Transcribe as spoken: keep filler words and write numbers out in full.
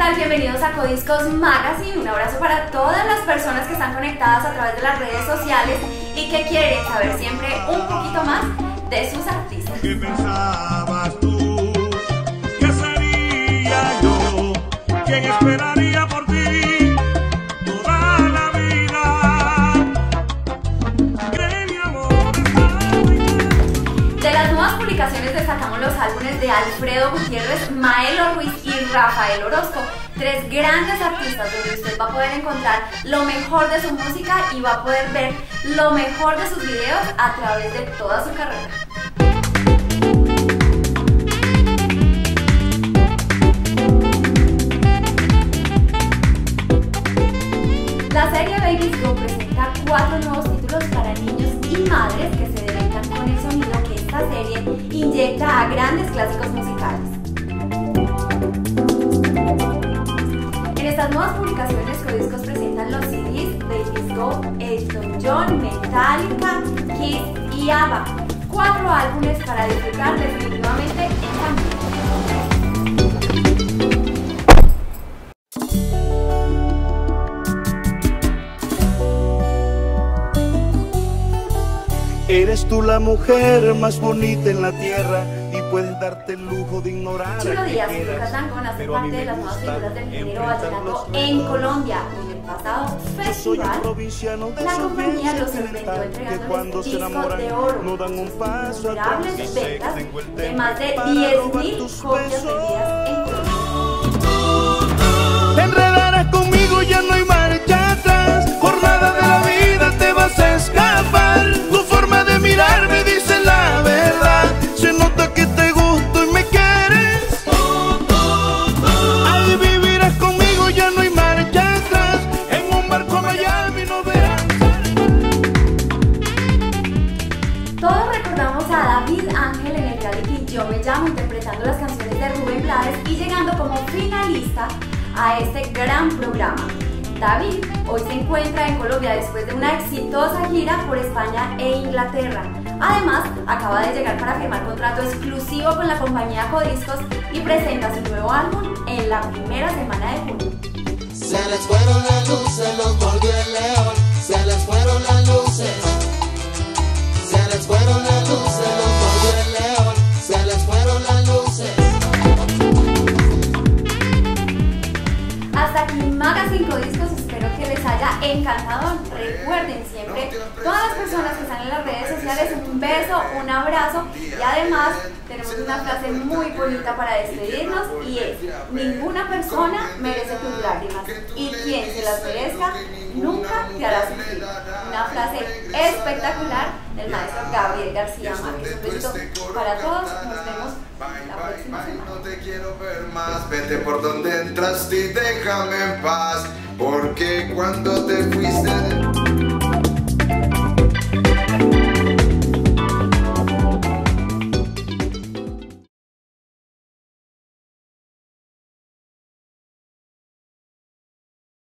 tal? Bienvenidos a Codiscos Magazine. Un abrazo para todas las personas que están conectadas a través de las redes sociales y que quieren saber siempre un poquito más de sus artistas. ¿Qué pensabas tú? ¿Qué sería yo? ¿Quién esperaría por ti toda la vida? ¿Cree mi amor? De las nuevas publicaciones destacamos los álbumes de Alfredo Gutiérrez, Maelo Ruiz y Rafael Orozco, tres grandes artistas donde usted va a poder encontrar lo mejor de su música y va a poder ver lo mejor de sus videos a través de toda su carrera. La serie Babies Go presenta cuatro nuevos títulos para niños y madres que se deleitan con el sonido que esta serie inyecta a grandes clásicos musicales. En estas nuevas publicaciones, Codiscos presentan los C Ds Babies Go, Elton John, Metallica, Kiss y ABBA. Cuatro álbumes para disfrutar definitivamente en familia. Eres tú la mujer más bonita en la tierra y puedes darte el lujo de ignorar. Chulo Díaz y Lucas Dangond hacen parte de las nuevas figuras del género vallenato en Colombia. En el pasado festival, la compañía los sorprendió entregándoles discos de oro, innumerables ventas de más de diez mil copias vendidas en Colombia. Te enredarás conmigo, ya no hay marcha atrás. Por nada de la vida te vas a escapar. Tu forma de mirarme dice la verdad. Se nota que te gusto y me quieres. Ahí vivirás conmigo, ya no hay marcha atrás. En un barco a Miami no verás. Todos recordamos a David Ángel en el reality Yo Me Llamo, interpretando las canciones de Rubén Blades y llegando como finalista a este gran programa. David hoy se encuentra en Colombia después de una exitosa gira por España e Inglaterra. Además, acaba de llegar para firmar contrato exclusivo con la compañía Codiscos y presenta su nuevo álbum en la primera semana de junio. Se les fueron las luces, los mordió el león. Se les fueron las luces. Se les fueron las luces, los mordió el león. Se les fueron las luces. Hasta aquí Magazine Codiscos, espero que les haya encantado. Recuerden siempre, todas las personas que están en las redes sociales, un beso, un abrazo y además tenemos una frase muy bonita para despedirnos y es: ninguna persona merece tus lágrimas y quien se las merezca nunca te hará sufrir. Una frase espectacular del maestro Gabriel García Márquez. Un besito para todos, nos vemos la próxima semana. No te quiero ver más, vete por donde entraste y déjame en paz, porque cuando te fuiste